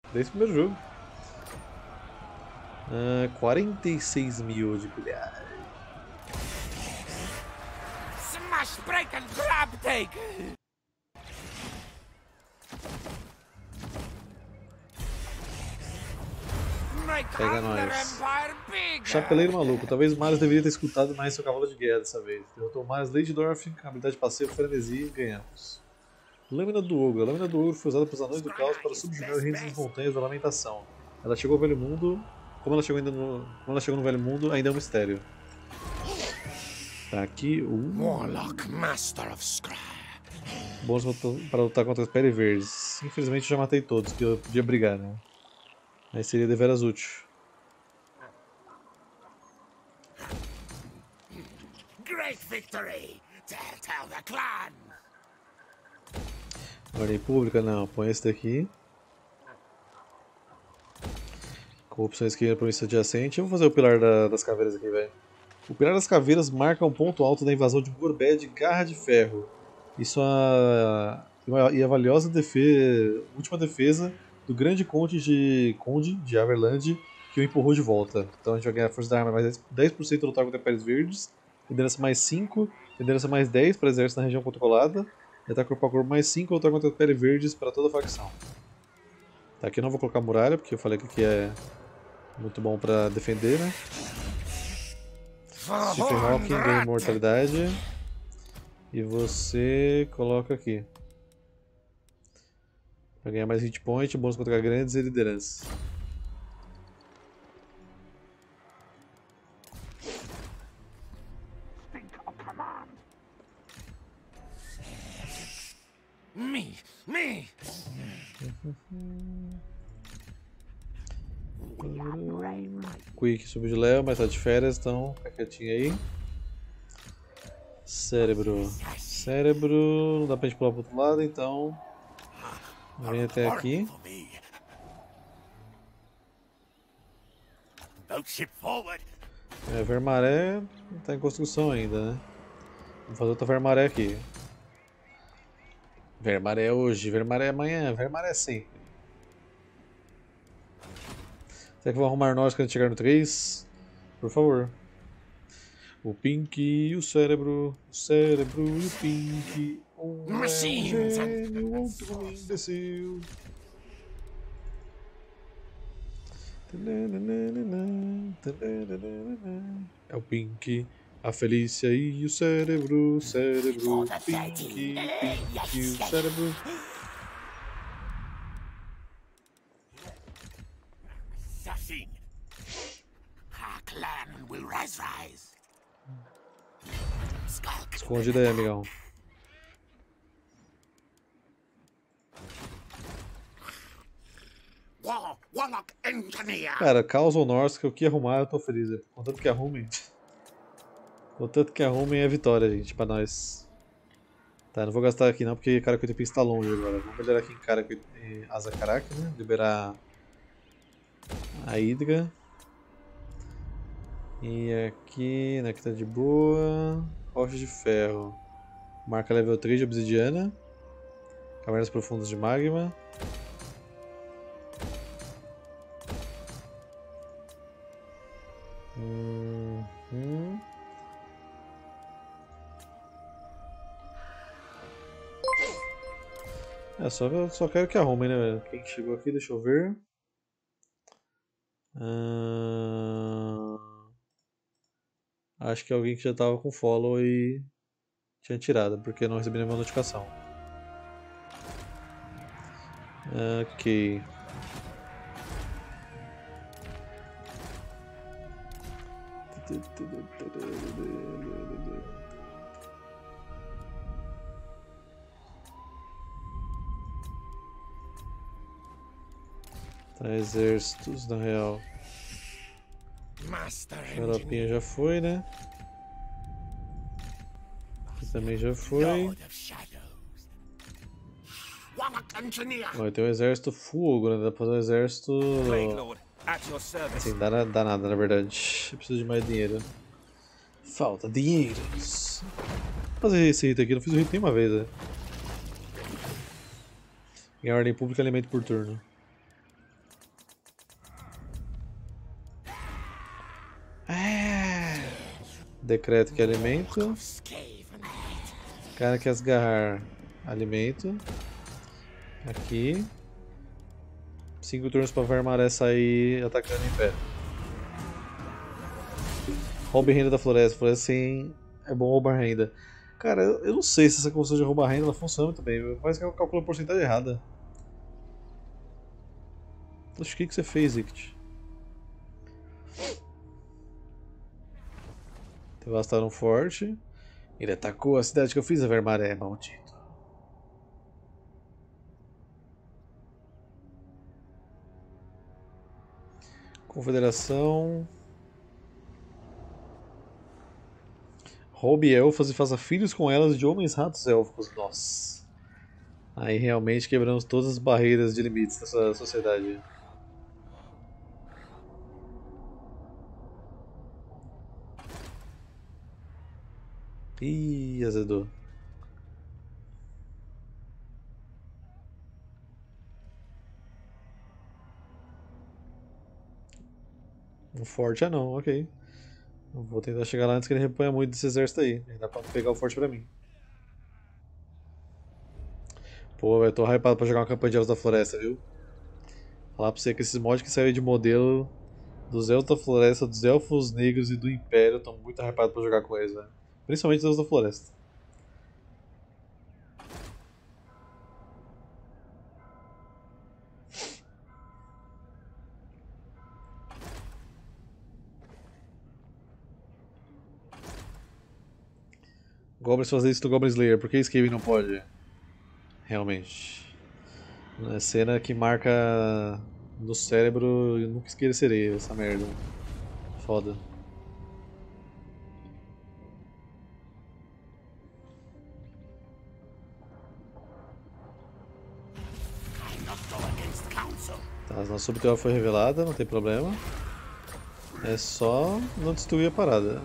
Desde o primeiro jogo. 46 mil de pilhar. Smash, break and grab take! Make Pega Thunder nós. Empire bigger! Chapeleiro maluco. Talvez o Marius deveria ter escutado mais seu cavalo de guerra dessa vez. Derrotou o Marius Lady Dorf com a habilidade passiva Frenesi e ganhamos. Lâmina do Ogro. A Lâmina do Ogro foi usada pelos Anões do Caos para subjugar os reinos das montanhas da Lamentação. Ela chegou ao Velho Mundo. Como ela chegou no Velho Mundo, ainda é um mistério. Tá aqui o Warlock, Master of Scry. bônus para lutar contra as Pele Verdes. Infelizmente eu já matei todos que eu podia brigar, né? Aí seria deveras útil. Great victory! Tell the clan! Ordem pública, não. Põe esse daqui. Corrupção esquerda, província adjacente. Eu vou fazer o pilar das caveiras aqui, velho. O pilar das caveiras marca um ponto alto da invasão de Gorbed Garra de Ferro. E a valiosa última defesa do grande conde de Averland que o empurrou de volta. Então a gente vai ganhar força da arma mais 10% lutar contra Pés Verdes, liderança mais 5, liderança mais 10 para exército na região controlada, e ataque corpo a corpo mais 5 lutar contra Pele Verdes para toda a facção. Tá, aqui eu não vou colocar muralha, porque eu falei que aqui é muito bom para defender, né? Stephen Hawking ganha imortalidade. E você coloca aqui. Pra ganhar mais hit point, bônus contra grandes e liderança. Me! Quick subiu de level, mas tá de férias, então fica quietinho aí. Cérebro. Cérebro, não dá pra gente pular pro outro lado, então vem até aqui. Vermaré tá em construção ainda, né? Vamos fazer outra Vermaré aqui. Vermaré hoje, Vermaré amanhã, Vermaré sempre. Será que vou arrumar nós quando chegar no 3? Por favor. O Pink e o cérebro e o Pink. Um é um gênio, o outro um imbecil. É o Pink, a Felícia e o cérebro, Pink, Pink e o cérebro. Esconde aí, amigão. Cara, Caos ou Norsk, o que arrumar eu tô feliz. Contanto que arrumem. Contanto que arrumem é vitória, gente, pra nós. Tá, não vou gastar aqui não, porque cara que o está longe agora. Vamos melhorar aqui em cara com Asa Caraca, né? Liberar a Hydra. E aqui, né, que tá de boa. Rocha de ferro. Marca level 3 de obsidiana. Cavernas profundas de magma. É, só quero que arrumem, né? Quem que chegou aqui, deixa eu ver. Acho que é alguém que já tava com follow e tinha tirado, porque eu não recebi nenhuma notificação. Ok. Tá, exércitos, na real. Xaropinha já foi, né? Aqui também já foi. Ó, tem um exército full, né? Dá pra fazer um exército. Assim, dá nada na verdade. Eu preciso de mais dinheiro. Falta dinheiros. Vou fazer esse hit aqui, não fiz o hit nenhuma vez, né? Ganhar ordem pública e alimento por turno. Decreto que é alimento. of Skaven. Cara quer esgarrar. Alimento. Aqui. 5 turnos pra Vermaré sair atacando o Império. Roube renda da floresta. Floresta sim, é bom roubar renda. Cara, eu não sei se essa construção de roubar renda ela funciona muito bem. Parece que eu calculo a porcentagem errada. Oxe, o que você fez, Ict? Devastaram um forte. Ele atacou a cidade que eu fiz, a Vermaré, maldito. Confederação. Roube elfas e faça filhos com elas de homens ratos élficos. Nossa. Aí realmente quebramos todas as barreiras de limites dessa sociedade. Ih, azedou. Um forte não, ok. Eu vou tentar chegar lá antes que ele reponha muito desse exército aí. Aí dá pra pegar o forte pra mim. Pô, eu tô hypado pra jogar uma campanha de Elfos da Floresta, viu? Falar pra você que esses mods que saíram de modelo dos Elfos da Floresta, dos Elfos Negros e do Império, tô muito hypado pra jogar com eles, velho. Principalmente os Elfos da Floresta. Goblins fazer isso do Goblin Slayer, por que Skaven não pode? Realmente. É cena que marca no cérebro, eu nunca esquecerei essa merda. Foda. I'll not go against council. Tá, a nossa subtela foi revelada, não tem problema. É só não destruir a parada.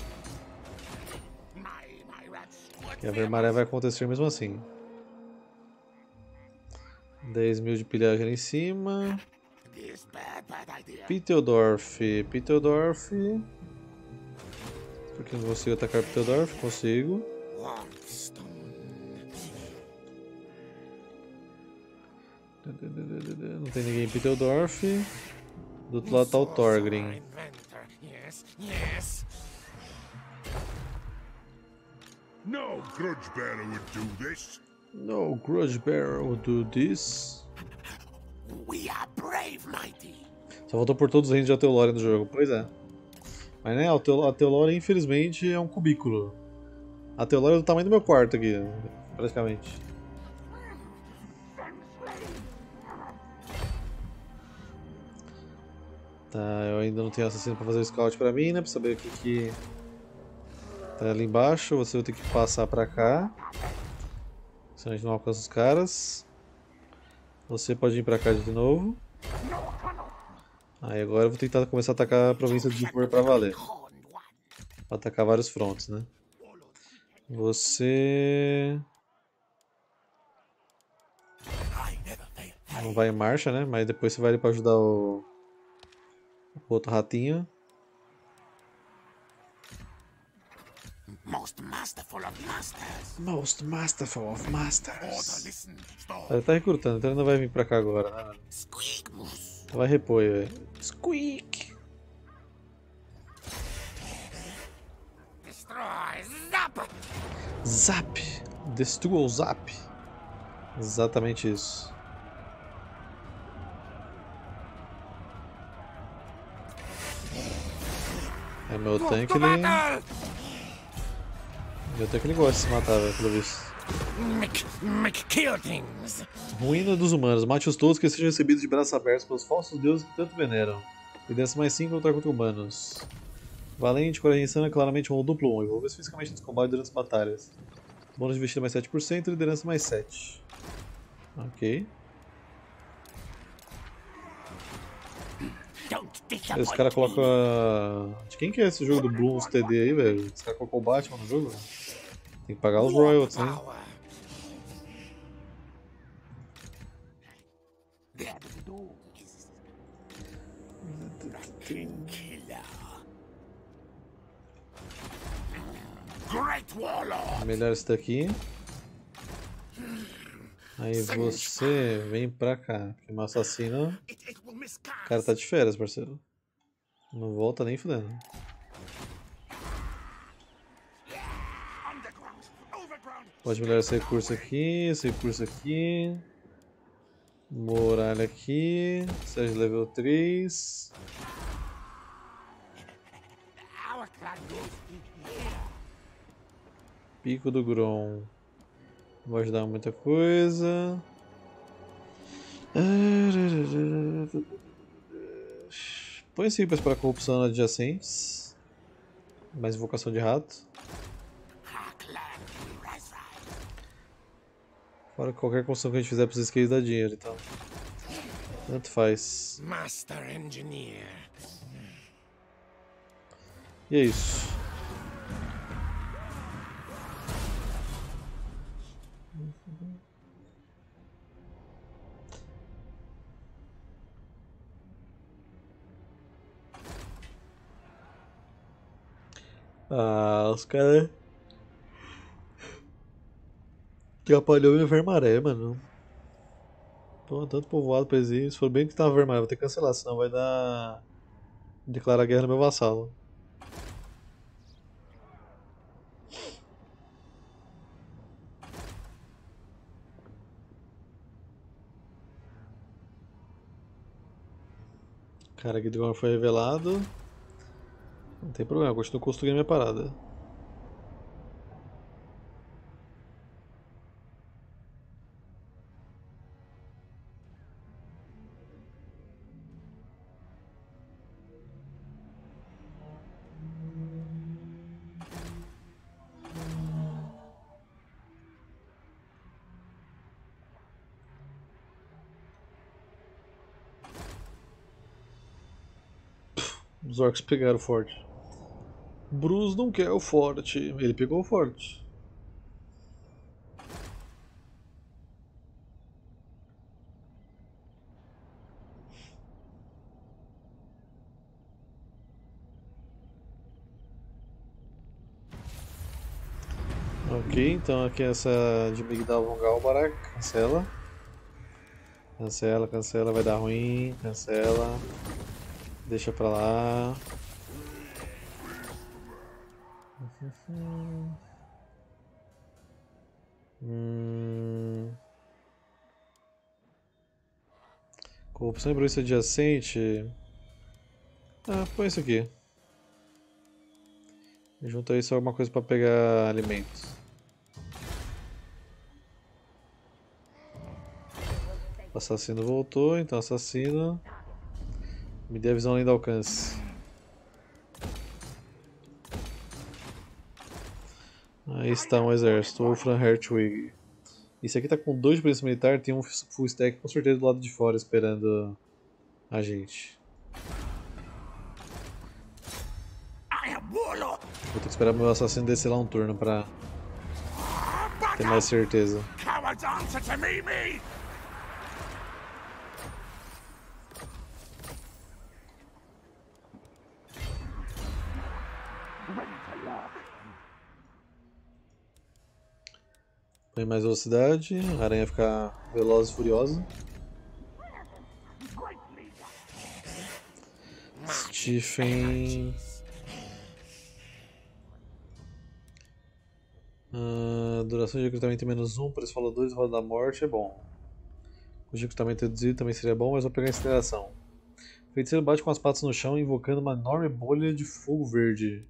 My rats. E a Vermaré vai acontecer mesmo assim. 10.000 de pilhagem ali em cima. This bad idea. Piteldorf. Porque não consigo atacar Piteldorf? Consigo. Warmstone. Não tem ninguém em Piteldorf. Do outro lado tá o Thorgrim. Inventor. Yes, yes. No grudge bearer would do this. No Grudge Bearer will do this. We are brave, mighty. Só faltou por todos os reinos de Atelore no jogo. Pois é. Mas né, a Atelore infelizmente é um cubículo. A Atelore é do tamanho do meu quarto aqui, praticamente. Tá, eu ainda não tenho assassino pra fazer o scout pra mim, né? Pra saber o que tá ali embaixo. Você vai ter que passar pra cá. Senão a gente não alcança os caras. Você pode vir pra cá de novo. Aí agora eu vou tentar começar a atacar a província de Dipor pra valer. Pra atacar vários fronts, né? Você... não vai em marcha, né? Mas depois você vai ali pra ajudar o outro ratinho. Most masterful of masters. Most masterful of Order, masters. listen, Storm. Ele tá recrutando, então ele não vai vir pra cá agora, né? Squeakmoose. Vai repor, velho. Squeak! Destroy. Zap. Zap! Destrua o Zap! Exatamente isso. É meu tanque, ele... meu tanque ele gosta de se matar, velho, pelo visto. Make kill things. Ruína dos humanos. Mate-os todos que sejam recebidos de braços abertos pelos falsos deuses que tanto veneram. Liderança mais 5 lutar contra humanos. Valente, coragem insana, claramente um duplo 1. Envolver-se fisicamente nos combates durante as batalhas. Bônus de vestida mais 7%, liderança mais 7. Ok. Don't Aí os disappoint caras me. colocam. De quem que é esse jogo do Bloons TD aí, velho? Os caras colocam o Batman no jogo? Tem que pagar os royalties, né? Power. They're the dogs. Killer. great warlord. Melhor isso daqui. Aí você vem pra cá. Porque meu assassino. It will O miscast. cara tá de férias, parceiro. Não volta nem fudendo. Underground, overground. Pode melhorar esse recurso aqui, esse recurso aqui. Muralha aqui. Seja level 3. Our clan goes here. Pico do Grom. Não vai ajudar muita coisa. Põe simples para corrupção adjacentes. Mais invocação de rato. Our clan will reside. Fora que qualquer construção que a gente fizer precisa que dar dinheiro, então. Tanto faz. Master engineer. E é isso. Ah, os caras atrapalhou minha Vermaré, mano. Pô, tanto povoado pra eles irem. Se for bem que tá na Vermaré, vou ter que cancelar, senão vai dar. Declarar guerra no meu vassalo. Cara, Guidron foi revelado. Não tem problema, eu continuo construindo minha parada. Os orcs pegaram o forte. Bruce não quer o forte. Ele pegou o forte. Ok, então aqui essa de Migdal Vongal Barak. Cancela. Cancela, cancela, vai dar ruim. Cancela. Deixa pra lá. Corrupção e bruxa adjacente. Ah, põe isso aqui. Junta isso a alguma coisa pra pegar alimentos. O assassino voltou, então assassino. Me dê a visão além do alcance. Aí está um exército, Wolfram Hertwig. Esse aqui tá com 2 de polícia militar, tem um full stack com certeza do lado de fora esperando a gente. I am warlord. Vou ter que esperar meu assassino descer lá um turno pra ter mais certeza. Cowards answer to me. Põe mais velocidade, a aranha ficar veloz e furiosa. Stephen. Duração de recrutamento em -1, preço faladores, roda da morte é bom. O de recrutamento reduzido também seria bom, mas vou pegar a aceleração. O feiticeiro bate com as patas no chão, invocando uma enorme bolha de fogo verde.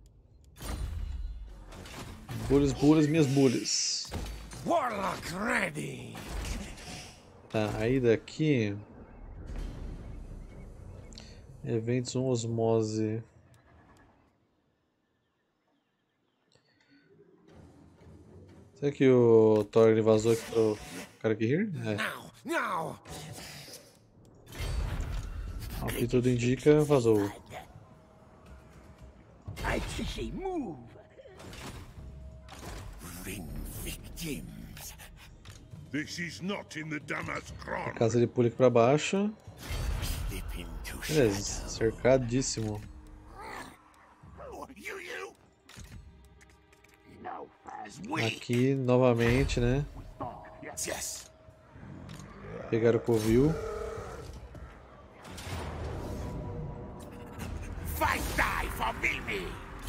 Bolhas, bolhas, minhas bolhas. Warlock ready. Tá, aí daqui. Eventos 1 Osmose. Será que o Thor ele vazou aqui pro cara aqui rir? É. Now. Ao que tudo indica, vazou. I see move. Ring victims. This is not in the Damas A Kron. casa ele pula aqui pra baixo. Slip into Beleza, cercadíssimo. You. No Aqui novamente, né? Yes. Pegaram o covil. Fight die for Mimi.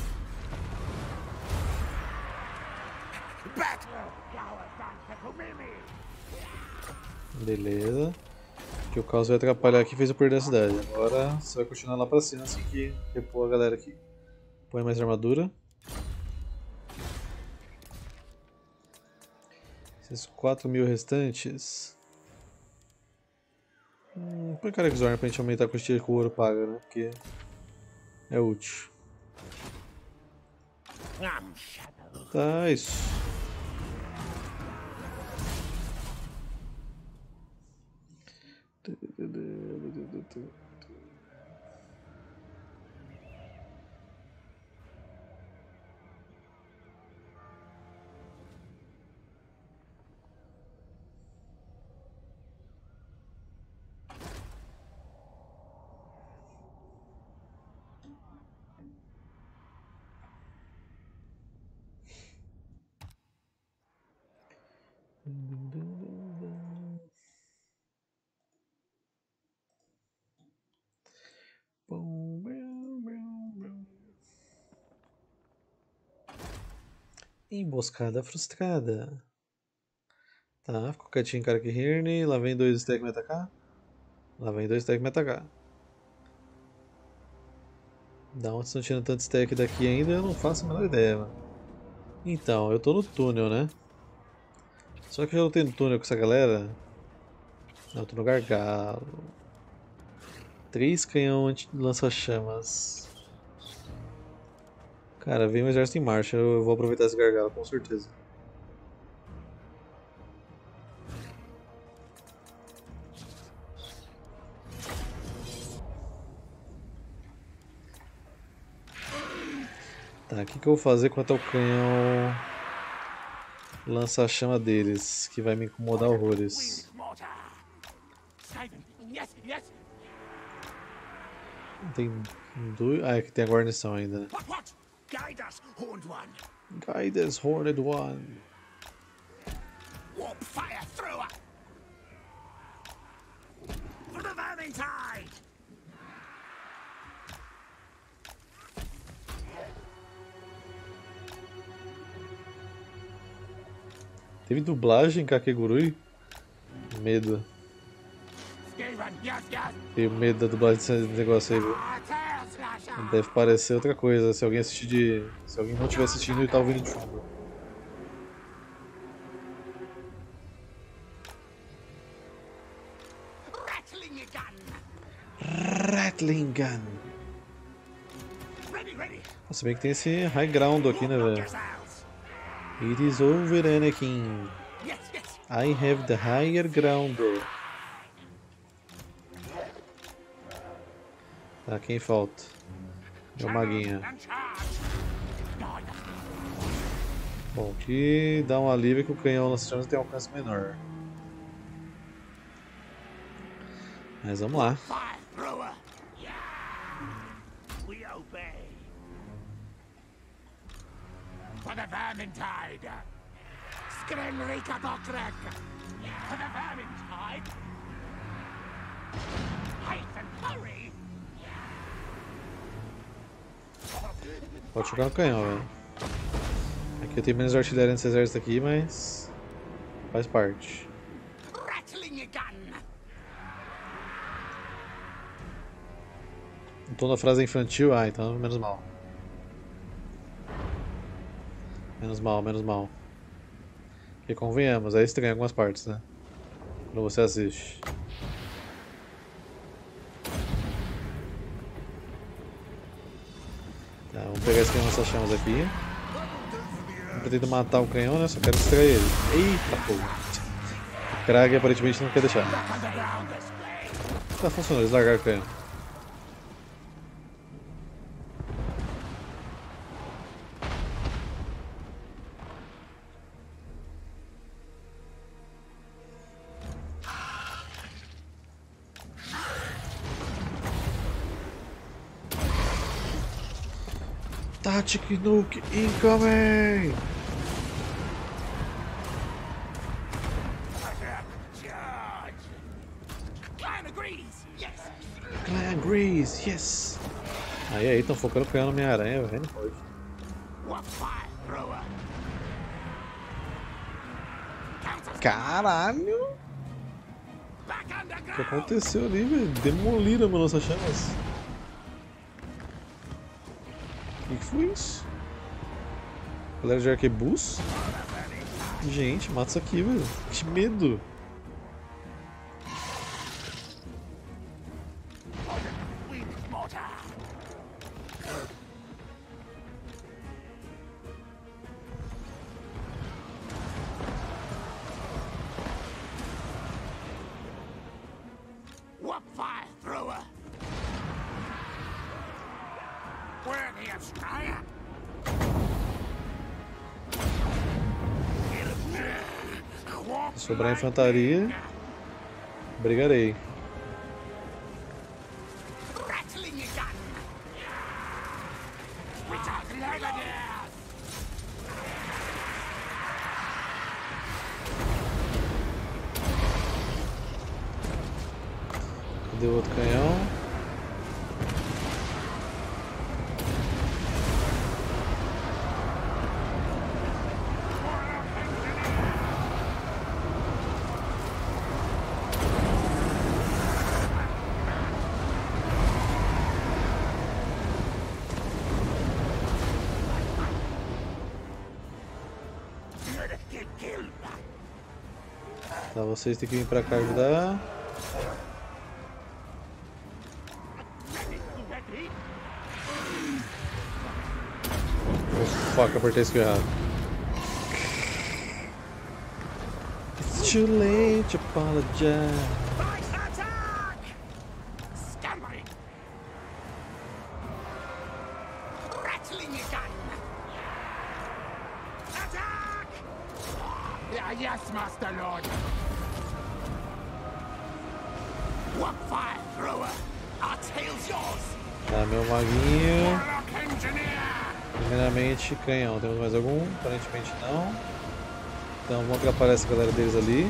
Back. Beleza. Que o caos vai atrapalhar aqui, fez eu perder a cidade. Agora você vai continuar lá pra cima assim que repor a galera aqui. Põe mais armadura. Esses 4.000 restantes. Põe Karakzorn pra gente aumentar a quantidade que o ouro paga, né? Porque é útil. Tá, isso. Emboscada frustrada. Tá, ficou quietinho, cara, que Hirne. Lá vem 2 stack me atacar. Lá vem 2 stack me atacar. Da onde estão tirando tanto stack daqui ainda, eu não faço a menor ideia, mano. Então, eu tô no túnel, né? Só que eu não tenho túnel com essa galera. Não, eu tô no gargalo. 3 canhão lança-chamas. Cara, vem um exército em marcha, eu vou aproveitar esse gargalo com certeza. Tá, o que eu vou fazer quanto ao canhão lança-chama deles, que vai me incomodar horrores. Tem dois... Ah, é que tem a guarnição ainda, né? Guide us, Horned One. Guide us, Horned One. Warp fire thrower. For the Vermintide. Teve dublagem, Kakegurui? Medo. Tenho medo da dublagem desse negócio aí, viu? Deve parecer outra coisa, se alguém assistir de... Se alguém não estiver assistindo e tá ouvindo de fundo. Rattling Gun. Se bem que tem esse High Ground aqui, né, velho? It is over, Anakin. I have the higher ground. Tá, quem falta? É o Maguinha. Bom, que dá um alívio que o canhão lança-chamas tem um alcance menor. Mas vamos lá. For the Vermintide! Skrenrika Bokrek! For the Vermintide! Hasten, hurry! Pode jogar no canhão, velho. Aqui eu tenho menos artilharia nesse exército aqui, mas faz parte. Não tô na frase infantil? Ah, então menos mal. Menos mal, menos mal. Porque convenhamos, é estranho em algumas partes, né? Quando você assiste. Tá, vamos pegar esse canhão nessas chamas aqui. Não pretendo matar o canhão, né? Só quero distrair ele. Eita porra! O Krag aparentemente não quer deixar. Tá funcionando, eles largaram o canhão. Tactic Nuke incoming! Clan Grease, yes! Aí, estão focando o canhão no Homem-Aranha, velho, não pode. What fire thrower? Caralho! Back O que underground! aconteceu ali, velho? Demoliram meu lança-chamas. O que foi isso? Galera de arquebus? Gente, mata isso aqui, velho. Que medo! Wind mortar! What fire thrower? Worthy of Stryer! Se sobrar infantaria, brigarei. Rattling your gun! Without Legodeers! Cadê o outro canhão? Get killed! Tá, vocês têm que vir pra cá ajudar. Ready? Oh, fuck, apertei isso errado. It's too late to apologize. Fight attack! Stand by! Rattling your gun! Attack! Yeah, yes, Master Lord! What fire thrower? Our tail's yours! Tá, meu maguinho. Warlock Engineer! Primeiramente, canhão. Temos mais algum? Aparentemente não. Então vamos atrapalhar essa galera deles ali.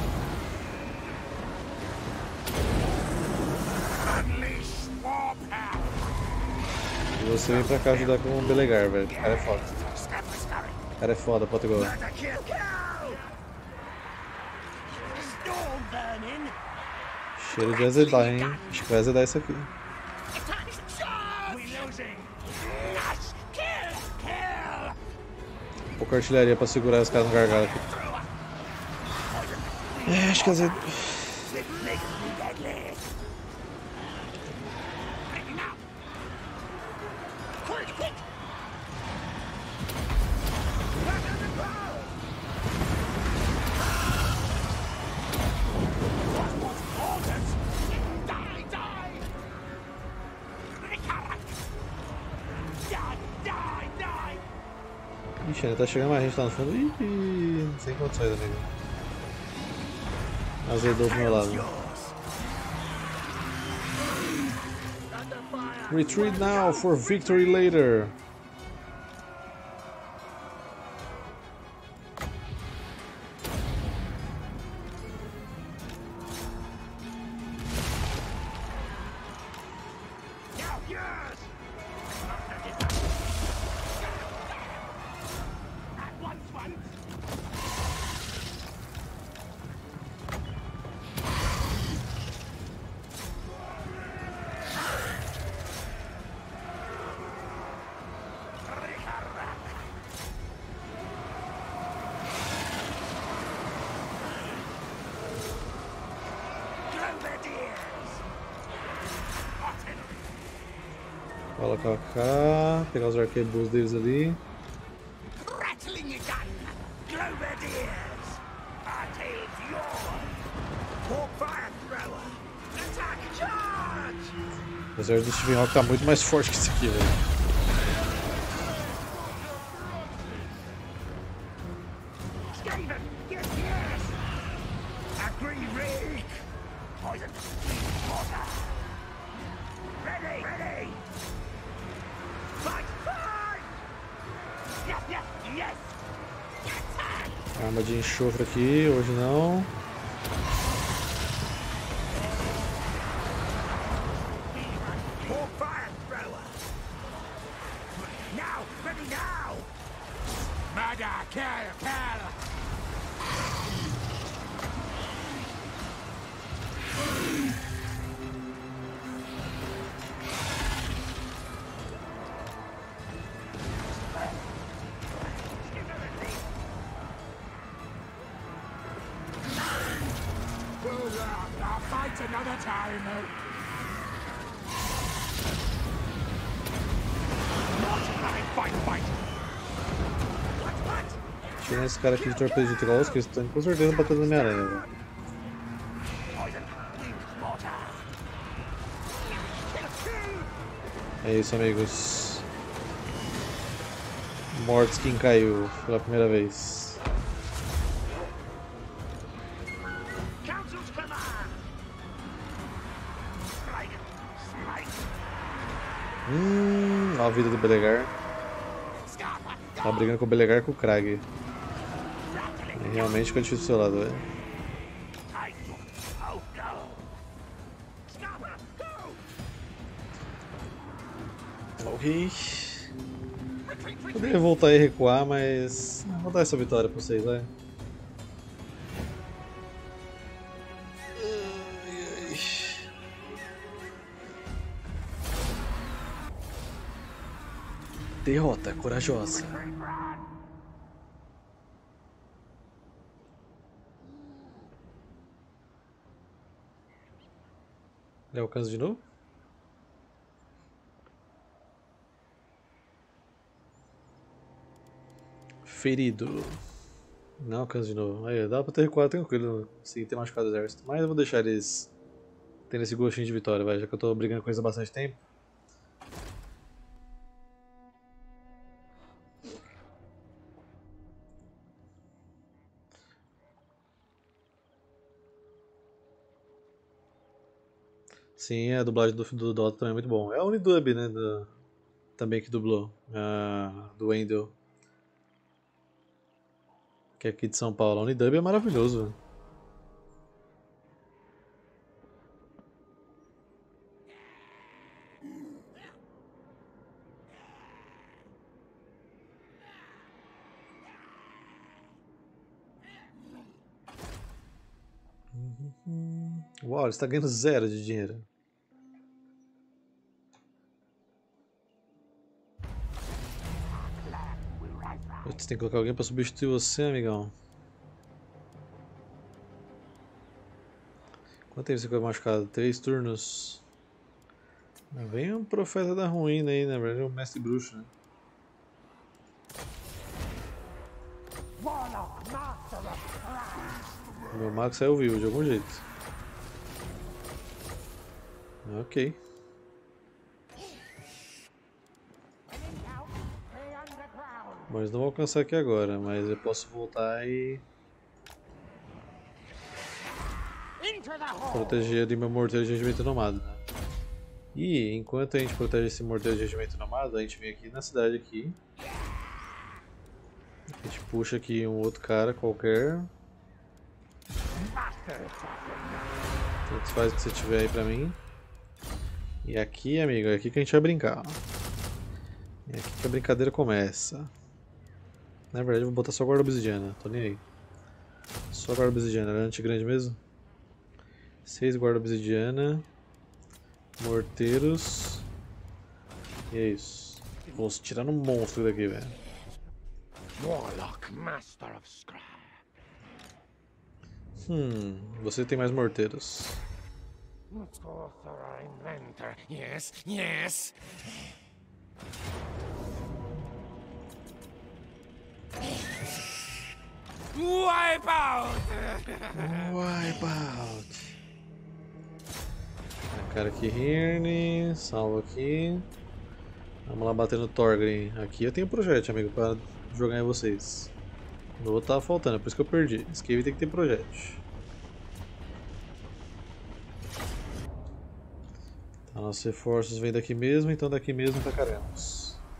Unleash Warpath! E você vem pra cá ajudar com o Belegar, velho. O cara é foda. Scurry, scurry! O cara é foda, pode igual. Murder, kill, kill! Storm burning! Cheiro de azedar, hein? Acho que vai azedar isso aqui. Attack! Charge! We're losing! Nash! Kill! Kill! Pouca artilharia pra segurar os caras no gargalo aqui. É, acho que azedou. This makes me deadly! Breaking out! Quick, quick! Back on the ground! What orders? Die, die! Ricarak! Die, die, die! Ixi, ainda tá chegando mais gente lá no fundo. Ih, sem condições, amigo. Azedou pro meu lado. Under fire! Retreat now for victory later. Now, yours! At once, one! Colocar cá, pegar os arquebus deles ali. Rattling your gun! Globadiers! Our tail's yours! Hawk fire thrower! Attack charge! O exército do Steven Rock tá muito mais forte que esse aqui, velho. Skaven! Yes, yes! Agree, Reek! Poison! Water! Ready! Ready! Fight! Fight! Yes, yes, yes! Attack! Arma de enxofre aqui, hoje não. final. Fight. Tirando esse cara aqui de torpedo de trolls, que eles estão com certeza batendo na minha aranha, velho. É isso, amigos. Mortskin caiu pela primeira vez. Council's command. Olha a vida do Belegar. Tá brigando com o Belegar e com o Krag. É realmente fica difícil do seu lado, velho. Ok. Poderia voltar e recuar, mas vou dar essa vitória pra vocês, vai. Derrota corajosa. Ele alcança de novo? Ferido. Não alcança de novo. Aí, dá pra ter recuado tranquilo sem ter machucado o exército. Mas eu vou deixar eles tendo esse gostinho de vitória, vai, já que eu tô brigando com eles há bastante tempo. Sim, a dublagem do Dota também é muito bom. É a Unidub, né? Também que dublou. Do Wendel. Que é aqui de São Paulo. A Unidub é maravilhoso. Uau, ele está ganhando 0 de dinheiro. Você tem que colocar alguém para substituir você, amigão. Quanto tempo você ficou machucado? 3 turnos. Vem um profeta da ruína aí, na verdade, é um mestre bruxo, né? O meu mago saiu vivo de algum jeito. Ok. Bom, eles não vão alcançar aqui agora, mas eu posso voltar e proteger ali meu morteiro de regimento nomado, né? E enquanto a gente protege esse morteiro de regimento nomado, a gente vem aqui na cidade aqui. A gente puxa aqui um outro cara qualquer. Tanto faz o que você tiver aí pra mim. E aqui, amigo, é aqui que a gente vai brincar. É aqui que a brincadeira começa. Na verdade, eu vou botar só guarda obsidiana, tô nem aí. Só guarda obsidiana, era anti-grande mesmo? 6 guarda obsidiana. Morteiros. E é isso. Vamos tirar um monstro daqui, velho. Warlock, master of Scry. Você tem mais morteiros. Sorcerer, inventor. Yes. Wipe out! Cara aqui, Hirne, salva aqui. Vamos lá bater no Thorgrim. Aqui eu tenho projétil, amigo, para jogar em vocês. Não vou estar faltando, é por isso que eu perdi. Esse cave tem que ter projétil. Tá, nossos reforços vêm daqui mesmo, então daqui mesmo tacaremos.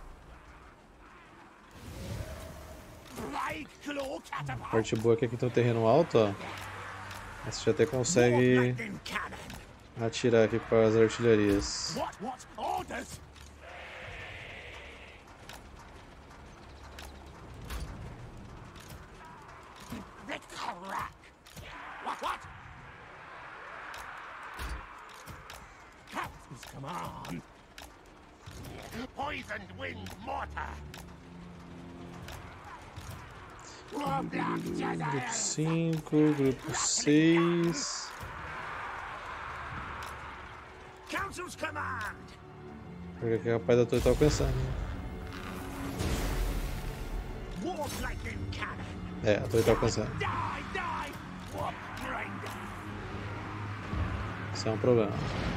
A parte boa é que aqui tem um terreno alto, ó. Você já até consegue atirar aqui com as artilharias. What orders? What? Captain's command. Poisoned wind mortar. Grupo 5, grupo 6. council's command. Porque aqui é capaz da torre tá alcançando. Warp lightning cannon. É, a torre tá alcançando. Die, die. Warp grinder. Isso é um problema.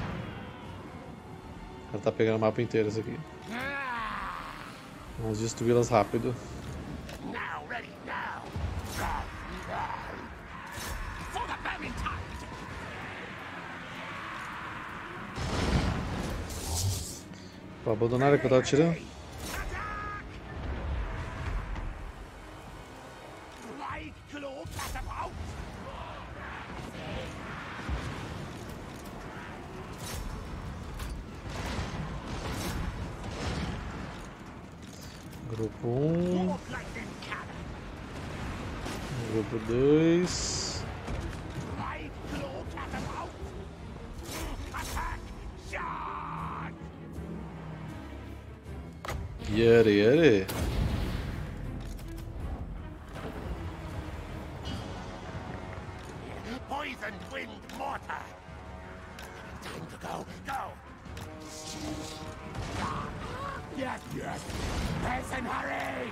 Ela tá pegando o mapa inteiro isso aqui. Vamos destruí-las rápido. Now ready, now. For the Vermintide. Pô, abandonaram que eu tava tirando? Plague claw catapult. Grupo 1, Warp lightning cannon. grupo 2. Plague claw catapult. Attack. Charge. Yere, yere. Poisoned wind mortar. Time to go. Go. Yes, yes. Hasten, hurry.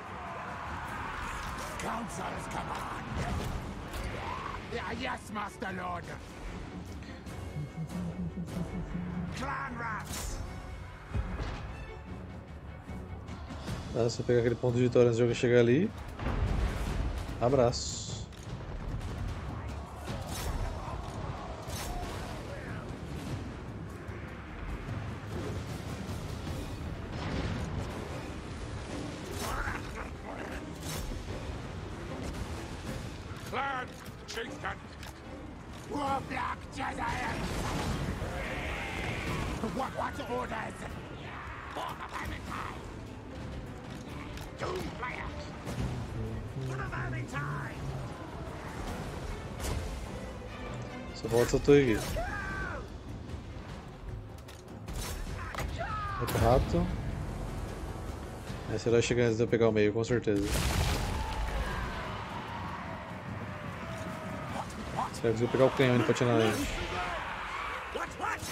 Council's command. Yeah, yes, Master Lord. Clan rats. Tá, só pegar aquele ponto de vitória antes de alguém chegar ali. Abraço. Clan chieftain. Warlock Jezebel. What orders? For the Vermintide. Doom player. For the Vermintide. Só volta essa torre aqui. Vai pro rato. Esse herói chega antes de eu pegar o meio, com certeza. Será que eu pegar o canhão indo pra atirar na gente? What?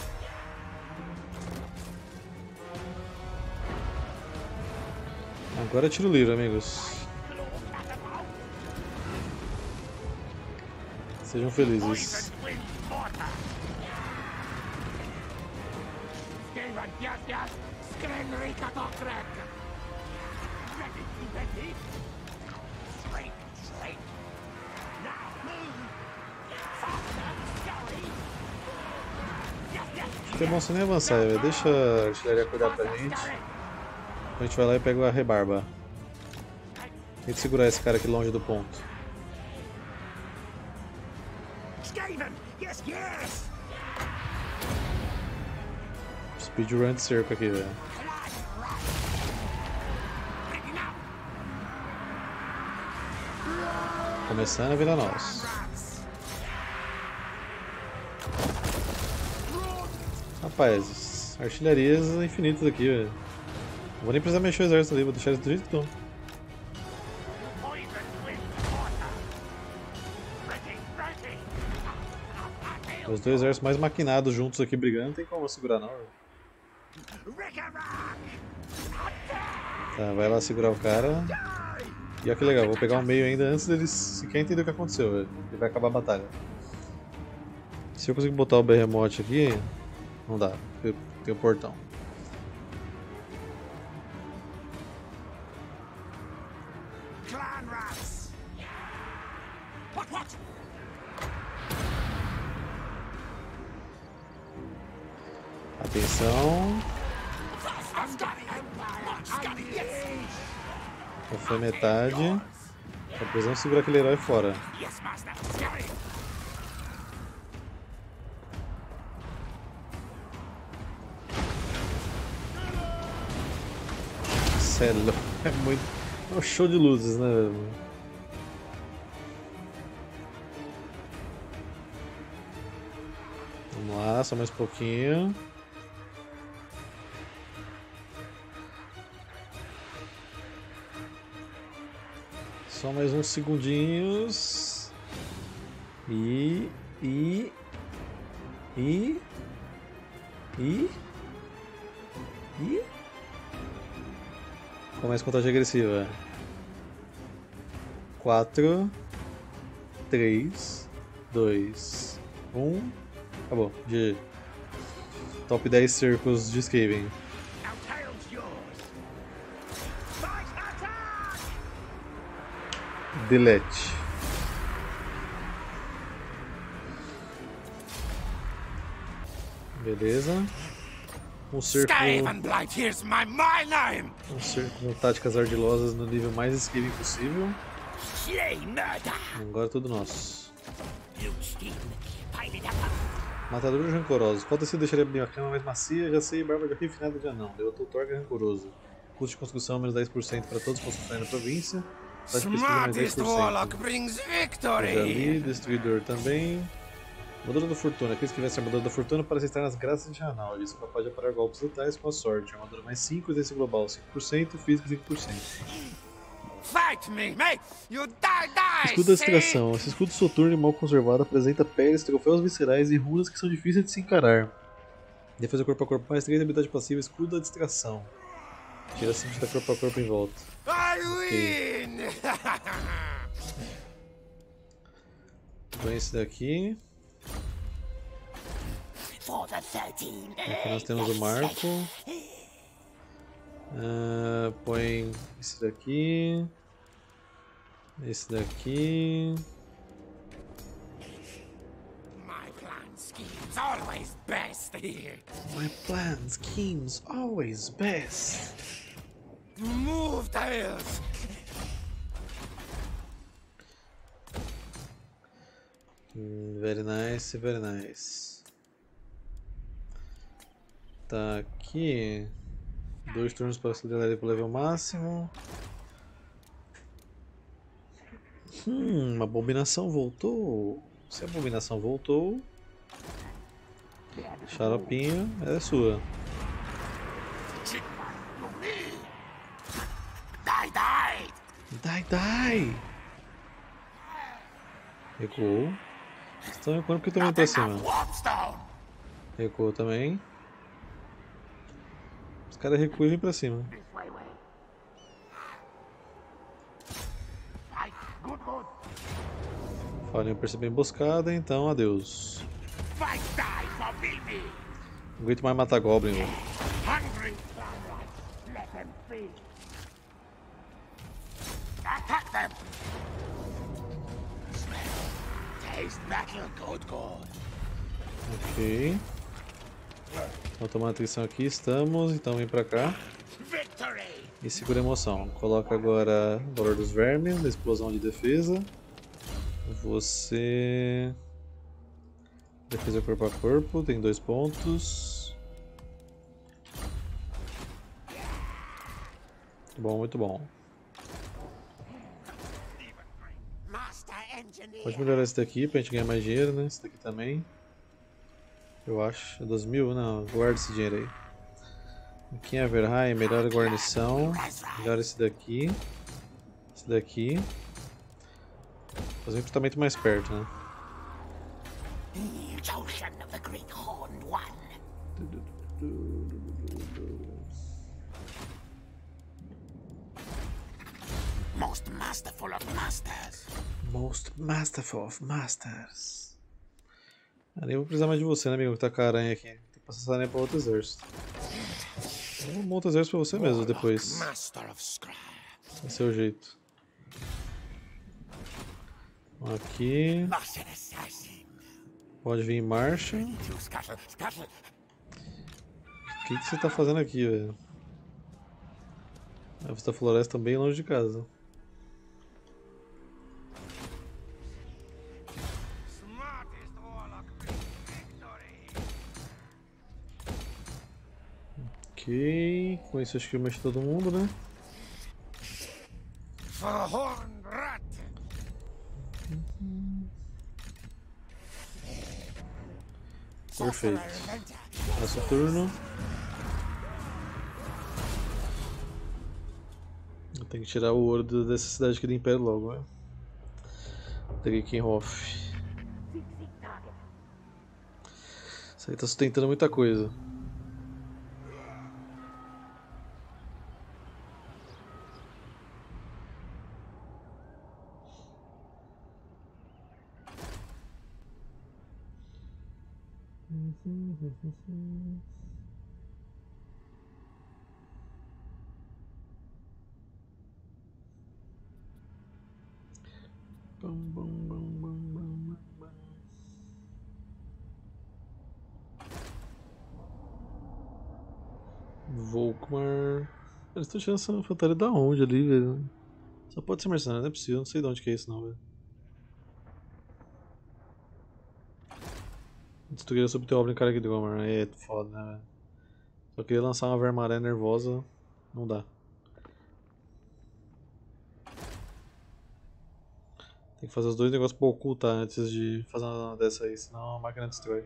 Agora é tiro livre, amigos. Sejam felizes. Poisoned wind mortar. Skaven, yes. Skrenrika Gokrek. Ready. Straight. Now move. Faster, scurry. Yes. Acho que é bom você nem avançar, velho. Deixa a artilharia cuidar pra gente. A gente vai lá e pega a rebarba. Tem que segurar esse cara aqui longe do ponto. Skaven, yes. Speedrun de cerco aqui, velho. Ready now. Começando a virar nós. Rapaz, artilharias infinitas aqui, velho. Não vou nem precisar mexer o exército ali, vou deixar eles do jeito que estão. Poisoned wind mortar. Ready. Os dois exércitos mais maquinados juntos aqui brigando, não tem como segurar não, velho. Rickarock. Tá, vai lá segurar o cara. E olha que legal, vou pegar o meio ainda antes deles sequer entender o que aconteceu, velho. E vai acabar a batalha. Se eu conseguir botar o Behemoth aqui, não dá, porque tem o portão. Clan rats. What? Atenção. Scotty, yes. Já foi metade. Tá precisando segurar aquele herói fora. Yes, Master. Scurry. Celo. É muito. É um show de luzes, né, velho? Vamos lá, só mais um pouquinho. Só mais uns segundinhos. E começa a contagem agressiva. 4, 3, 2, 1. Acabou. GG. Top 10 cercos de Skaven. Our tail's yours. Fight attack! Delete. Beleza. Um cerco Skavenblight, here's my name! com táticas ardilosas no nível mais Skaven possível. Slay murder! Agora é tudo nosso. Blue skin, pile it up. Matadores rancorosos. Qual tecido deixaria a cama mais macia? Já sei, barba de refinada de anão. Derrotou o Torga rancoroso. Custo de construção menos 10% para todos que construírem na província. Taxa de pesquisa mais 10%. Warlock brings Já victory! li, Destruidor também. Armadura da Fortuna. Aqueles que vencem a Armadura da Fortuna para estar nas graças de Ranaldi. Isso capaz de parar golpes letais com a sorte. Armadura mais 5, resistência global 5%, físico 5%. Fight me, mate! You die! Escudo da Distração. Esse escudo soturno e mal conservado apresenta peles, troféus viscerais e runas que são difíceis de se encarar. Defesa corpo a corpo mais 3, habilidade passiva, Escudo da Distração. Tira 5 da corpo a corpo em volta. I Ok. win! Põe esse daqui. For the 13. Aqui nós temos o marco. Põe esse daqui. Esse daqui. My plan scheme's always best here. My plan schemes always best. Move, Tails! Very nice, very nice. Tá aqui. 2 turnos para acelerar ele para o level máximo. Uma abominação voltou. Se a abominação voltou, Xaropinho, ela é sua. Die! Recuou. Estão recuando porque eu também tô acima. Recuou também. Os caras recuam e vêm pra cima. Falha em perceber a emboscada, então adeus. Não aguento mais matar Goblin, velho. Attack them! Taste battle, good. Ok. Vou tomar atenção aqui, estamos, então vem pra cá. Victory! E segura a emoção. Coloca agora o valor dos vermes, da explosão de defesa. Você... Defesa corpo a corpo, tem 2 pontos. Muito bom, muito bom. Pode melhorar esse daqui pra gente ganhar mais dinheiro, né? Esse daqui também. Eu acho. É 2.000? Não, guarda esse dinheiro aí. Aqui em Averheim, melhora a guarnição. Melhora esse daqui. Esse daqui. Fazer um equipamento mais perto, né? Most masterful of masters. Most masterful of masters. Nem vou precisar mais de você, né, amigo? Que tá com a aranha aqui. Tem que passar essa aranha pra outro exército. Eu monto o exército pra você mesmo depois. Vai ser o jeito. Aqui. Pode vir em marcha. O que você tá fazendo aqui, velho? A Vista Floresta bem longe de casa. Ok, com isso acho que eu mexo todo mundo, né? Perfeito. Nosso turno. Eu tenho que tirar o ouro dessa cidade aqui do Império logo, né? Drakenhof. Isso aí tá sustentando muita coisa. Volkmar. Eles estão tirando essa infantaria da onde ali, velho? Só pode ser mercenário, não é possível, não sei de onde que é isso não, velho. Destruir sobre teu obra em Karag Dromar. É foda, né, velho? Só queria lançar uma Vermaré nervosa, não dá. Tem que fazer os dois negócios pra ocultar antes de fazer uma dessa aí, senão a máquina destrói.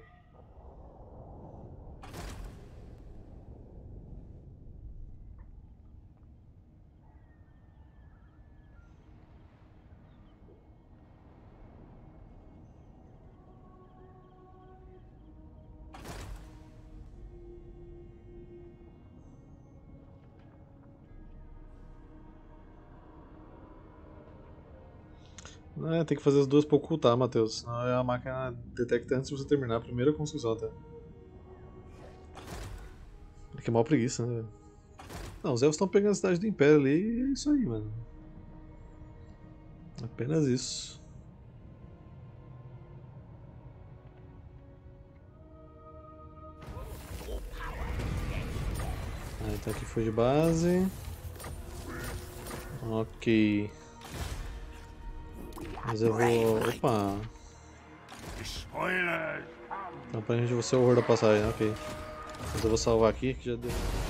É, tem que fazer as duas pra ocultar, Matheus. Senão a máquina detecta antes de você terminar a primeira construção até. É que é mó preguiça, né, velho? Não, os elfos estão pegando a cidade do Império ali e é isso aí, mano. Apenas isso. Ah, então aqui foi de base. Ok. Mas eu vou... Opa! Spoilers! Então pra gente você é o horror da passagem, ok. Mas eu vou salvar aqui que já deu.